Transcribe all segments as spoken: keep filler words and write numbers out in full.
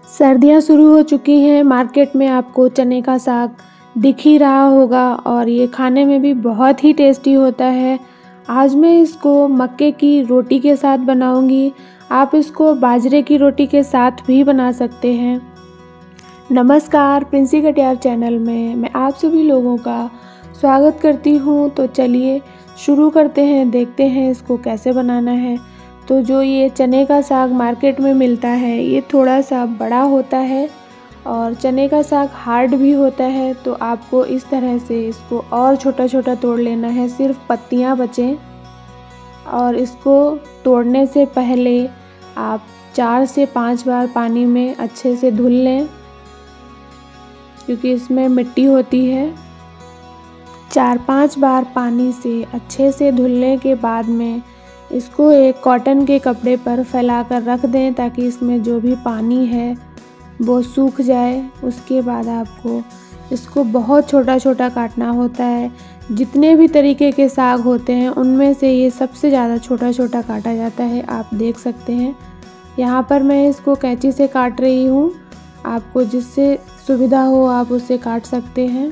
सर्दियाँ शुरू हो चुकी हैं। मार्केट में आपको चने का साग दिख ही रहा होगा और ये खाने में भी बहुत ही टेस्टी होता है। आज मैं इसको मक्के की रोटी के साथ बनाऊंगी। आप इसको बाजरे की रोटी के साथ भी बना सकते हैं। नमस्कार, प्रिंसी कटियार चैनल में मैं आप सभी लोगों का स्वागत करती हूँ। तो चलिए शुरू करते हैं, देखते हैं इसको कैसे बनाना है। तो जो ये चने का साग मार्केट में मिलता है ये थोड़ा सा बड़ा होता है और चने का साग हार्ड भी होता है। तो आपको इस तरह से इसको और छोटा छोटा तोड़ लेना है, सिर्फ पत्तियां बचें। और इसको तोड़ने से पहले आप चार से पाँच बार पानी में अच्छे से धुल लें, क्योंकि इसमें मिट्टी होती है। चार पाँच बार पानी से अच्छे से धुलने के बाद में इसको एक कॉटन के कपड़े पर फैलाकर रख दें, ताकि इसमें जो भी पानी है वो सूख जाए। उसके बाद आपको इसको बहुत छोटा छोटा काटना होता है। जितने भी तरीके के साग होते हैं उनमें से ये सबसे ज़्यादा छोटा छोटा काटा जाता है। आप देख सकते हैं यहाँ पर मैं इसको कैंची से काट रही हूँ। आपको जिससे सुविधा हो आप उससे काट सकते हैं।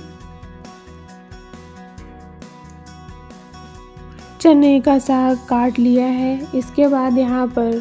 चने का साग काट लिया है। इसके बाद यहाँ पर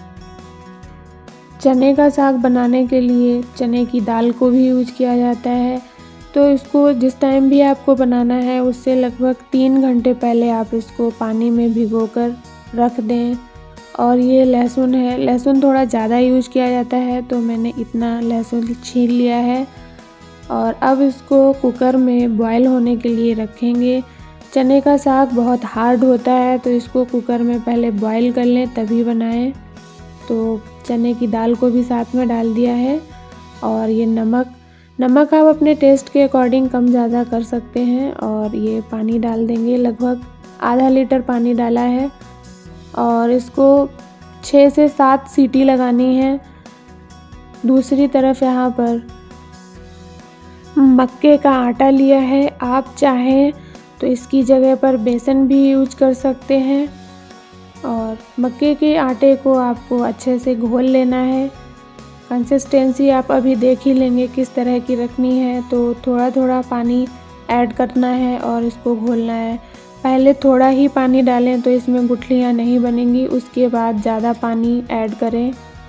चने का साग बनाने के लिए चने की दाल को भी यूज किया जाता है। तो इसको जिस टाइम भी आपको बनाना है उससे लगभग तीन घंटे पहले आप इसको पानी में भिगोकर रख दें। और ये लहसुन है, लहसुन थोड़ा ज़्यादा यूज किया जाता है तो मैंने इतना लहसुन छील लिया है। और अब इसको कुकर में बॉयल होने के लिए रखेंगे। चने का साग बहुत हार्ड होता है तो इसको कुकर में पहले बॉईल कर लें तभी बनाएं। तो चने की दाल को भी साथ में डाल दिया है। और ये नमक नमक आप अपने टेस्ट के अकॉर्डिंग कम ज़्यादा कर सकते हैं। और ये पानी डाल देंगे, लगभग आधा लीटर पानी डाला है। और इसको छः से सात सीटी लगानी है। दूसरी तरफ यहाँ पर मक्के का आटा लिया है। आप चाहें तो इसकी जगह पर बेसन भी यूज कर सकते हैं। और मक्के के आटे को आपको अच्छे से घोल लेना है। कंसिस्टेंसी आप अभी देख ही लेंगे किस तरह की रखनी है। तो थोड़ा थोड़ा पानी ऐड करना है और इसको घोलना है। पहले थोड़ा ही पानी डालें तो इसमें गुठलियाँ नहीं बनेंगी, उसके बाद ज़्यादा पानी ऐड करें।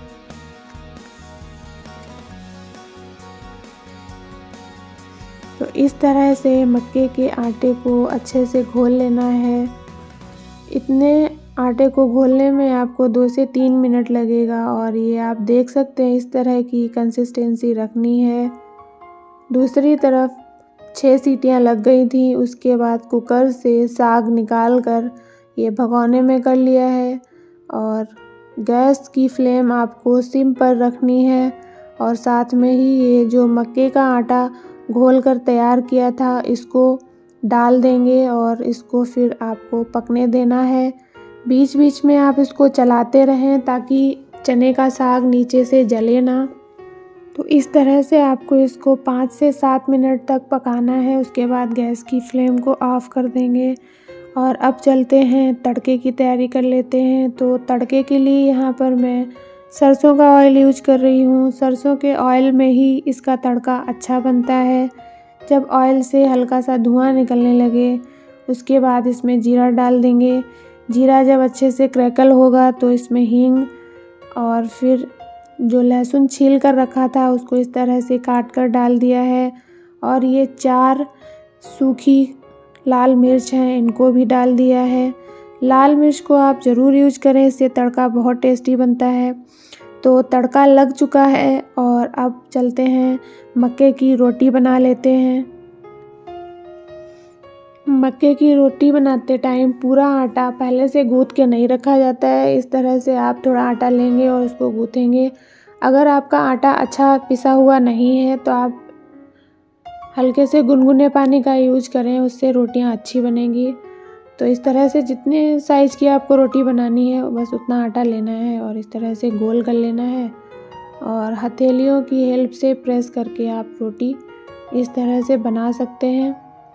तो इस तरह से मक्के के आटे को अच्छे से घोल लेना है। इतने आटे को घोलने में आपको दो से तीन मिनट लगेगा। और ये आप देख सकते हैं इस तरह की कंसिस्टेंसी रखनी है। दूसरी तरफ छः सीटियां लग गई थी। उसके बाद कुकर से साग निकाल कर ये भगोने में कर लिया है। और गैस की फ्लेम आपको सिम पर रखनी है। और साथ में ही ये जो मक्के का आटा घोल कर तैयार किया था इसको डाल देंगे और इसको फिर आपको पकने देना है। बीच बीच में आप इसको चलाते रहें ताकि चने का साग नीचे से जले ना। तो इस तरह से आपको इसको पाँच से सात मिनट तक पकाना है। उसके बाद गैस की फ्लेम को ऑफ कर देंगे। और अब चलते हैं तड़के की तैयारी कर लेते हैं। तो तड़के के लिए यहाँ पर मैं सरसों का ऑयल यूज कर रही हूँ। सरसों के ऑयल में ही इसका तड़का अच्छा बनता है। जब ऑयल से हल्का सा धुआं निकलने लगे उसके बाद इसमें जीरा डाल देंगे। जीरा जब अच्छे से क्रैकल होगा तो इसमें हींग और फिर जो लहसुन छील कर रखा था उसको इस तरह से काट कर डाल दिया है। और ये चार सूखी लाल मिर्च हैं, इनको भी डाल दिया है। लाल मिर्च को आप ज़रूर यूज करें, इससे तड़का बहुत टेस्टी बनता है। तो तड़का लग चुका है और अब चलते हैं मक्के की रोटी बना लेते हैं। मक्के की रोटी बनाते टाइम पूरा आटा पहले से गूँथ के नहीं रखा जाता है। इस तरह से आप थोड़ा आटा लेंगे और उसको गूँथेंगे। अगर आपका आटा अच्छा पिसा हुआ नहीं है तो आप हल्के से गुनगुने पानी का यूज करें, उससे रोटियां अच्छी बनेंगी। तो इस तरह से जितने साइज़ की आपको रोटी बनानी है बस उतना आटा लेना है और इस तरह से गोल कर लेना है। और हथेलियों की हेल्प से प्रेस करके आप रोटी इस तरह से बना सकते हैं।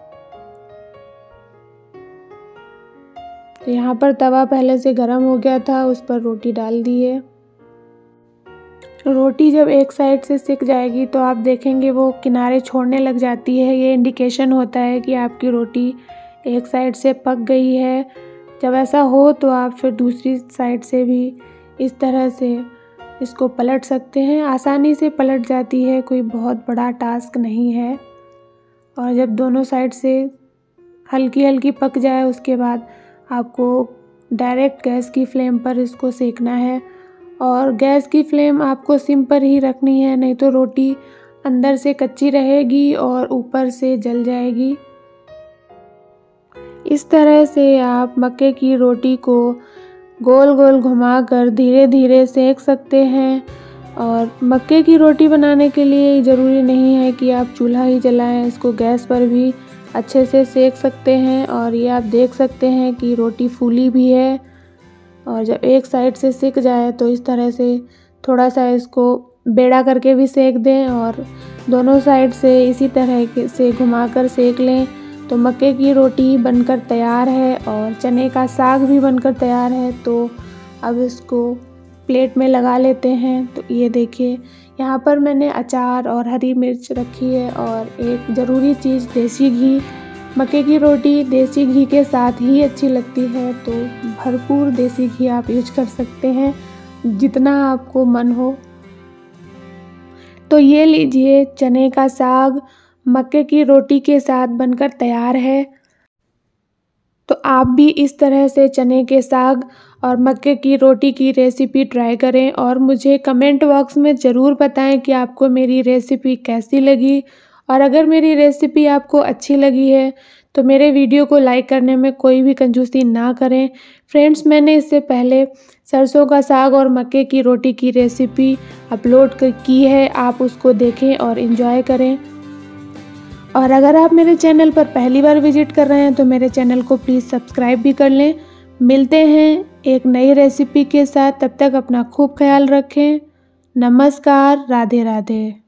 तो यहाँ पर तवा पहले से गर्म हो गया था, उस पर रोटी डाल दी है। रोटी जब एक साइड से सिक जाएगी तो आप देखेंगे वो किनारे छोड़ने लग जाती है। ये इंडिकेशन होता है कि आपकी रोटी एक साइड से पक गई है। जब ऐसा हो तो आप फिर दूसरी साइड से भी इस तरह से इसको पलट सकते हैं। आसानी से पलट जाती है, कोई बहुत बड़ा टास्क नहीं है। और जब दोनों साइड से हल्की हल्की पक जाए उसके बाद आपको डायरेक्ट गैस की फ्लेम पर इसको सेकना है। और गैस की फ्लेम आपको सिम पर ही रखनी है, नहीं तो रोटी अंदर से कच्ची रहेगी और ऊपर से जल जाएगी। इस तरह से आप मक्के की रोटी को गोल गोल घुमाकर धीरे धीरे सेक सकते हैं। और मक्के की रोटी बनाने के लिए ज़रूरी नहीं है कि आप चूल्हा ही जलाएं, इसको गैस पर भी अच्छे से सेक सकते हैं। और ये आप देख सकते हैं कि रोटी फूली भी है। और जब एक साइड से सिक जाए तो इस तरह से थोड़ा सा इसको बेड़ा करके भी सेक दें और दोनों साइड से इसी तरह से घुमाकर सेक लें तो मक्के की रोटी बनकर तैयार है। और चने का साग भी बनकर तैयार है। तो अब इसको प्लेट में लगा लेते हैं। तो ये देखिए, यहाँ पर मैंने अचार और हरी मिर्च रखी है और एक ज़रूरी चीज़ देसी घी। मक्के की रोटी देसी घी के साथ ही अच्छी लगती है, तो भरपूर देसी घी आप यूज कर सकते हैं जितना आपको मन हो। तो ये लीजिए, चने का साग मक्के की रोटी के साथ बनकर तैयार है। तो आप भी इस तरह से चने के साग और मक्के की रोटी की रेसिपी ट्राई करें और मुझे कमेंट बॉक्स में ज़रूर बताएं कि आपको मेरी रेसिपी कैसी लगी। और अगर मेरी रेसिपी आपको अच्छी लगी है तो मेरे वीडियो को लाइक करने में कोई भी कंजूसी ना करें। फ्रेंड्स, मैंने इससे पहले सरसों का साग और मक्के की रोटी की रेसिपी अपलोड की है, आप उसको देखें और एंजॉय करें। और अगर आप मेरे चैनल पर पहली बार विजिट कर रहे हैं तो मेरे चैनल को प्लीज़ सब्सक्राइब भी कर लें। मिलते हैं एक नई रेसिपी के साथ, तब तक अपना खूब ख्याल रखें। नमस्कार, राधे राधे।